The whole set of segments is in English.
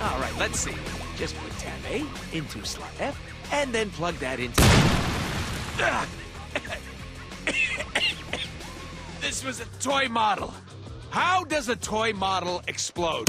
All right, let's see. Just put tab A into slot F, and then plug that into... This was a toy model. How does a toy model explode?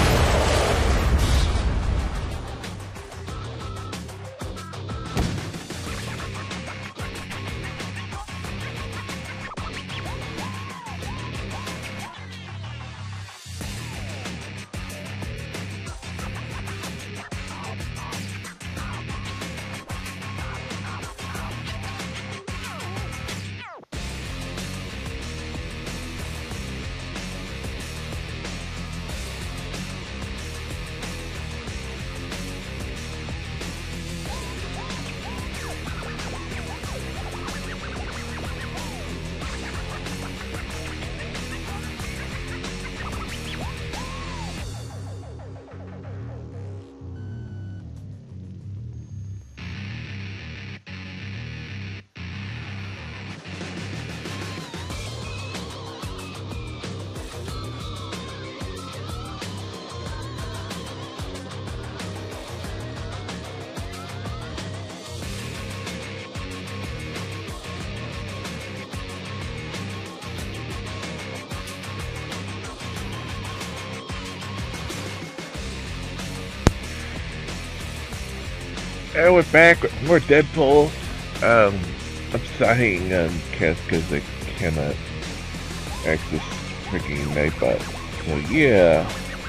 And we're back with more Deadpool. I'm signing Cass because I cannot access freaking Nightbot. So yeah,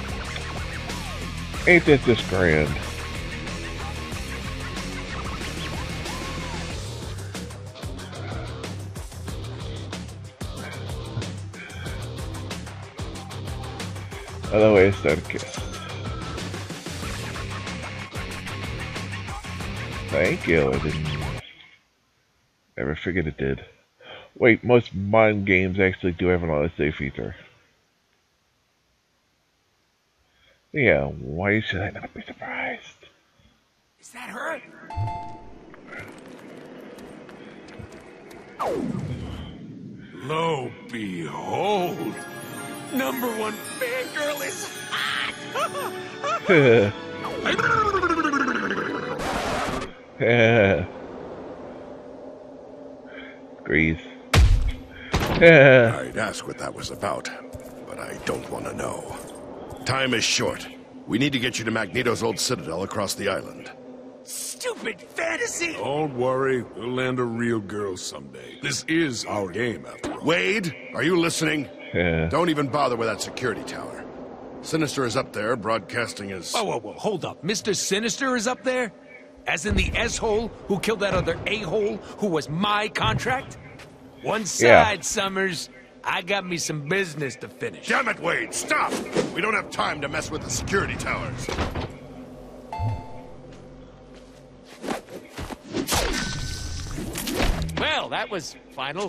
ain't that just grand? Otherwise, Starcast. Thank you. I didn't ever figured it did. Wait, most modern games actually do have an autosave feature. Yeah, why should I not be surprised? Is that her? Lo behold, #1 fangirl is hot. Grease. I'd ask what that was about, but I don't want to know. Time is short. We need to get you to Magneto's old citadel across the island. Stupid fantasy! Don't worry, we'll land a real girl someday. This is our game, after all. Wade, are you listening? Don't even bother with that security tower. Sinister is up there, broadcasting his... Whoa, hold up. Mr. Sinister is up there? As in the S-hole who killed that other A-hole who was my contract? One side, Summers. I got me some business to finish. Damn it, Wade, stop! We don't have time to mess with the security towers. Well, that was final.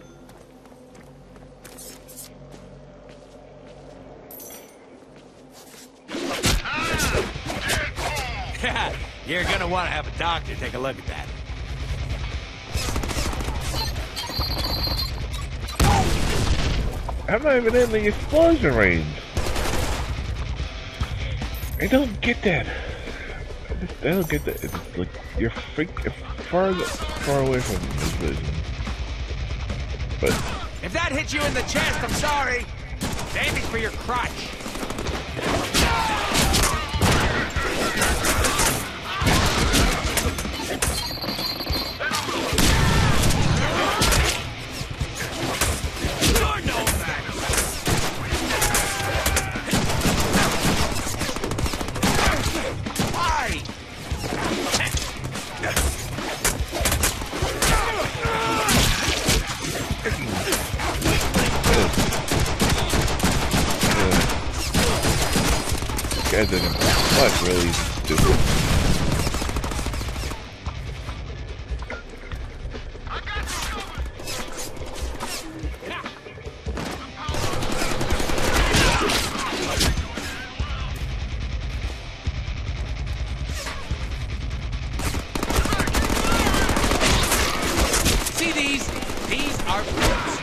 You're gonna want to have a doctor take a look at that. I'm not even in the explosion range. I don't get that. I don't get that. It's like you're far away from the explosion. But if that hit you in the chest, I'm sorry. It's aiming for your crotch. guys didn't much really stupid. See these? These are boats.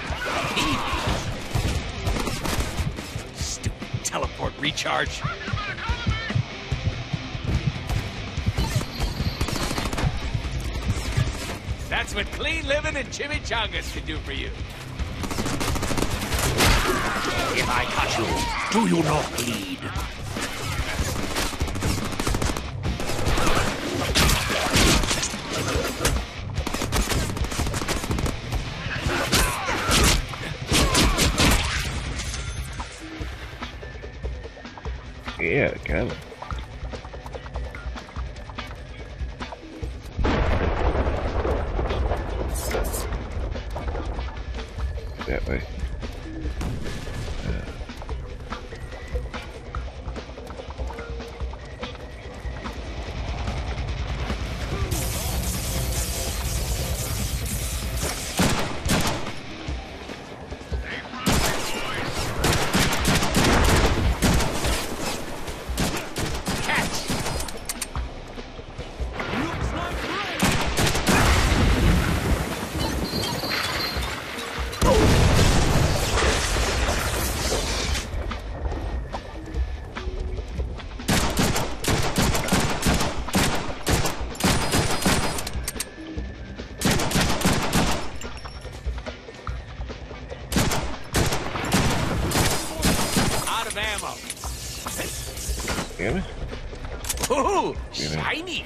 Stupid teleport recharge. That's what clean living and chimichangas can do for you. If I cut you, do you not bleed? Yeah, kind of. That way. Damn it. Ooh, shiny.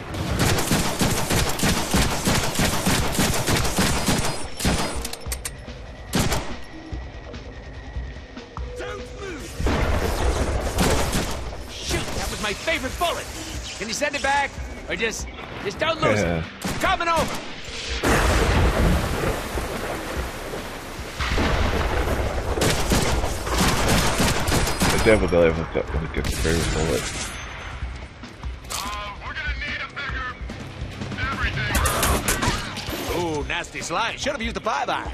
Shoot, that was my favorite bullet. Can you send it back? Or just don't lose it. Coming over. Definitely haven't got when it gets very bullet. We're gonna need a bigger everything. Ooh, nasty slide. Should have used the 5-iron.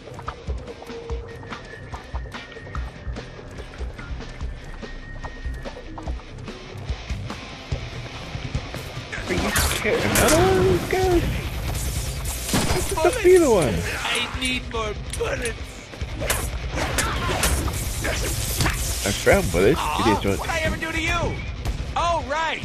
Are you kidding? Another one of these guys? That's just a feeder one. I need more bullets. I found bullets. What'd I ever do to you? Oh, right.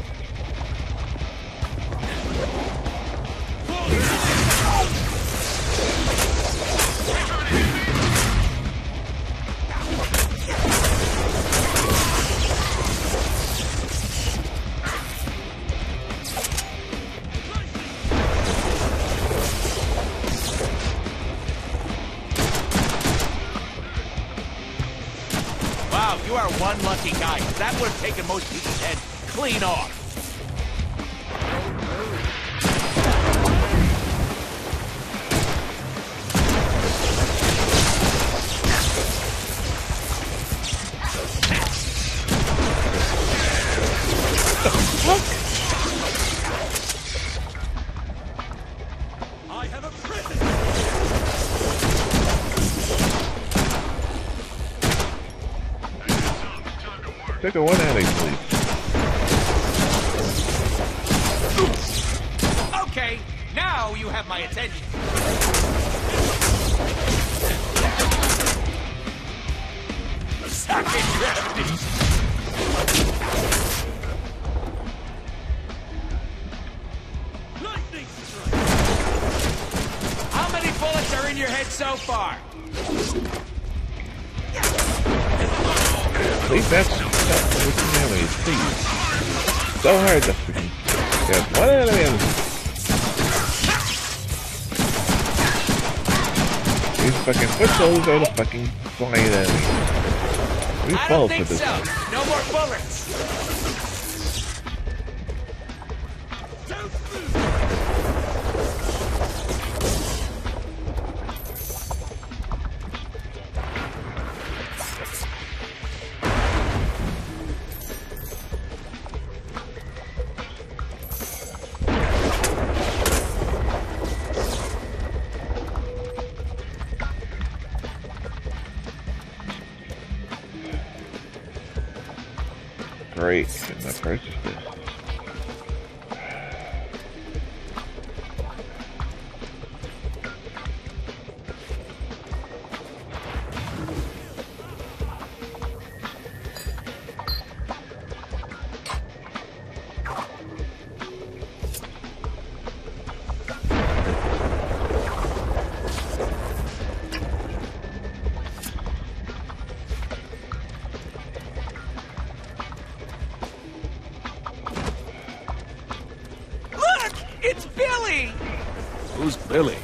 Wow, you are one lucky guy. That would have taken most people's head clean off. I have a prison. Take a one outing, please. Okay, now you have my attention. Suck it, gravity. Lightning strike. How many bullets are in your head so far? Please, that's freaking enemies, please. So hard to freaking get one enemy on these fucking foot soldiers are the fucking flying enemies. We I fall don't for think this so. one. No more bullets. Great, and I purchased this. It's Billy! Who's Billy?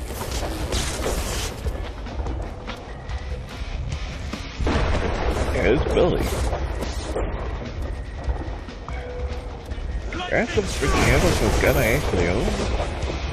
Yeah, it's Billy. That's some freaking handles with gun I actually own.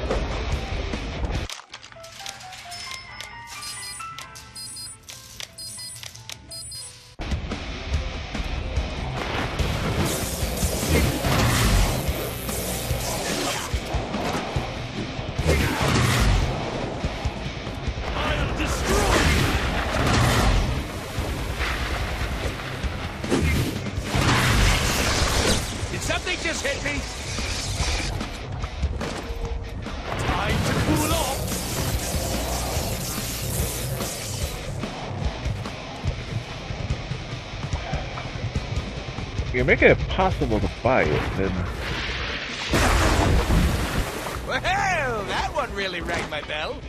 Did something just hit me? Time to cool off. You're making it possible to buy it, then Well, that one really rang my bell.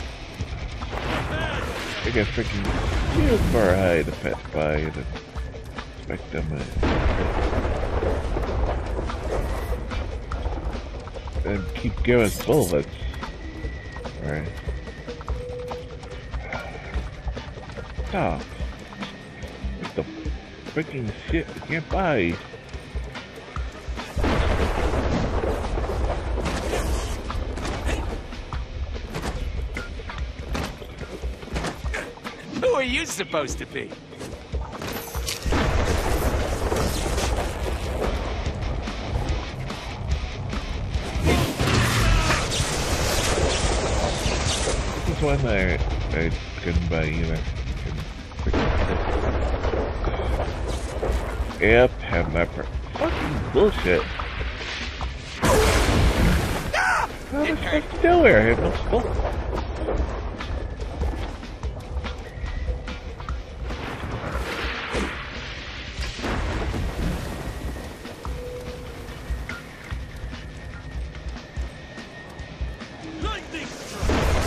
you get freaking super high to pass by and expect them and keep giving bullets. Alright. Stop. What the freaking shit you can't buy? Who are you supposed to be? This is one I couldn't buy either. Yep, have my fucking bullshit. How the fuck nowhere? I have no scope.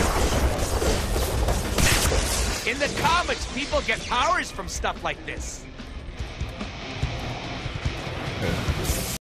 In the comics, people get powers from stuff like this.